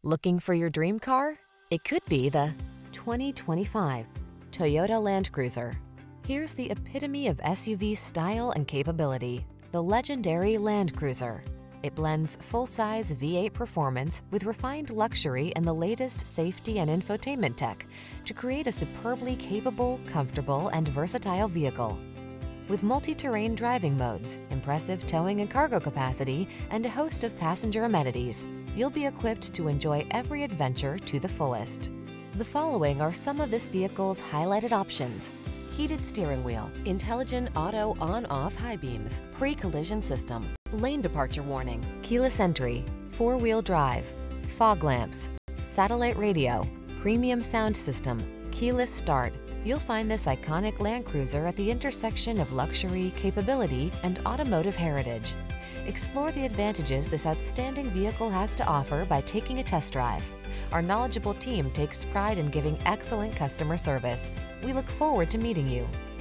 Looking for your dream car? It could be the 2025 Toyota Landcruiser. Here's the epitome of SUV style and capability, the legendary Landcruiser. It blends full-size V8 performance with refined luxury and the latest safety and infotainment tech to create a superbly capable, comfortable, and versatile vehicle. With multi-terrain driving modes, impressive towing and cargo capacity, and a host of passenger amenities, you'll be equipped to enjoy every adventure to the fullest. The following are some of this vehicle's highlighted options: heated steering wheel, intelligent auto on-off high beams, pre-collision system, lane departure warning, keyless entry, four-wheel drive, fog lamps, satellite radio, premium sound system, keyless start. You'll find this iconic Landcruiser at the intersection of luxury, capability, and automotive heritage. Explore the advantages this outstanding vehicle has to offer by taking a test drive. Our knowledgeable team takes pride in giving excellent customer service. We look forward to meeting you.